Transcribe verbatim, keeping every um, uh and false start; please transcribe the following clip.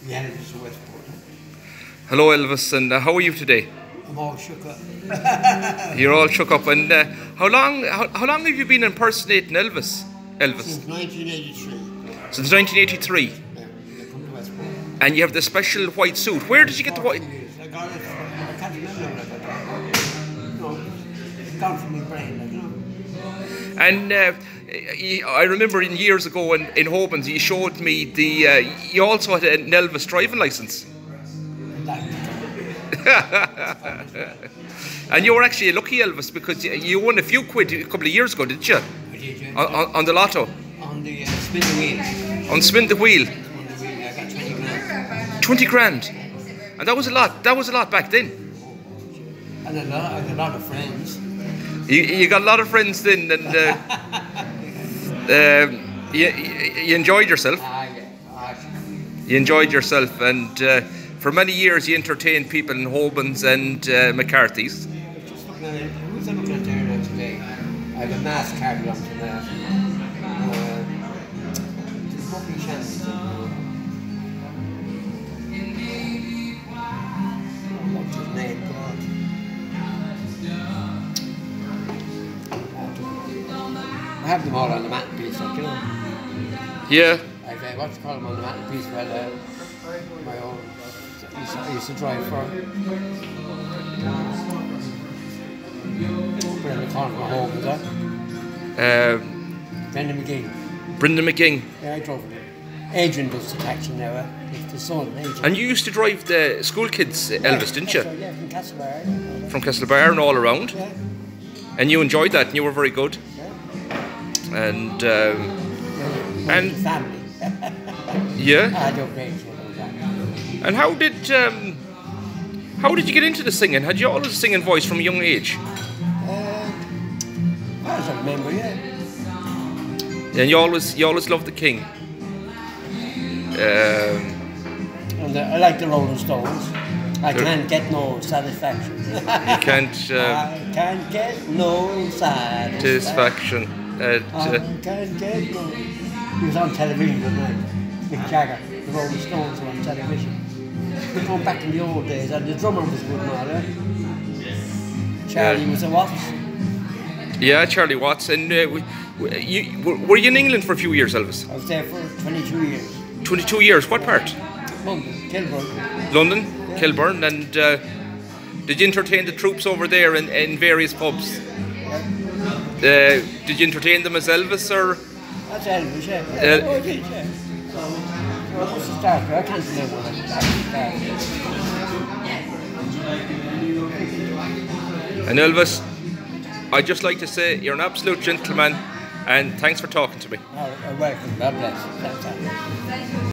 Yeah, it's a Westport. Hello, Elvis, and uh, how are you today? I'm all shook up. You're all shook up. And uh, how long? How, how long have you been impersonating Elvis? Elvis. Since nineteen eighty-three. Since nineteen eighty-three. Yeah, I come to Westport. And you have the special white suit. Where did you get the white? I got it. From, I can't remember when I got it. No, it's gone from my brain, like, you know. And uh, I remember in years ago in, in Hobans, you showed me the. Uh, you also had an Elvis driving license. And you were actually a lucky Elvis because you, you won a few quid a couple of years ago, didn't you? I did, yeah. On, on, on the lotto. On the uh, spin the wheel. On spin the wheel. On the wheel, yeah, I got twenty grand. Twenty grand. And that was a lot. That was a lot back then. And a lot, I had a lot of friends. You, you got a lot of friends then, and uh, um, you, you enjoyed yourself. Ah, yeah. Ah, You enjoyed yourself, and uh, for many years you entertained people in Hobans and uh, McCarthy's. yeah, I was just looking at it. Who's I looking at there now today? I have a mass card on to that. Uh, there's Bobby Shanty. What's his name? God. I have them all on the mantelpiece, like, you know. Yeah. I've uh, what do you call them on the mantelpiece? Well, uh, my own. I used, to, I used to drive for. Whatever they call it, my home, is that? Um, Brendan McGee. Brendan McGing. Yeah, I drove it. Adrian does the taxi now, uh, it's the son, Adrian. And you used to drive the school kids, uh, Elvis, yeah, didn't you? Right, yeah, from Castlebar. From Castlebar and all around. Yeah. And you enjoyed that, and you were very good. Yeah. And um, Yeah, and family. yeah. I don't think so. And how did um, how did you get into the singing? Had you always a singing voice from a young age? Uh, as I remember, yeah. And you always you always loved the King. Um, And uh, I like the Rolling Stones. I can't get no satisfaction. you can't. Uh, I can't get no satisfaction. satisfaction. At, I uh, can't get no. He was on television tonight. Mick Jagger, the Rolling Stones were on television. Going back in the old days, and the drummer was good and all that. Charlie Yeah. was a what? yeah, Charlie Watts. And uh, we, we, you, were were you in England for a few years, Elvis? I was there for twenty-two years. Twenty-two years. What part? London, Kilburn. London, Yeah. Kilburn. And uh, did you entertain the troops over there in, in various pubs? Yeah. Uh, did you entertain them as Elvis or? That's Elvis, yeah. Uh, yeah. Oh, I did, yeah. So, what was the start? I can't remember when I started. And Elvis, I'd just like to say you're an absolute gentleman, and thanks for talking to me. Oh, welcome. God bless. Thanks,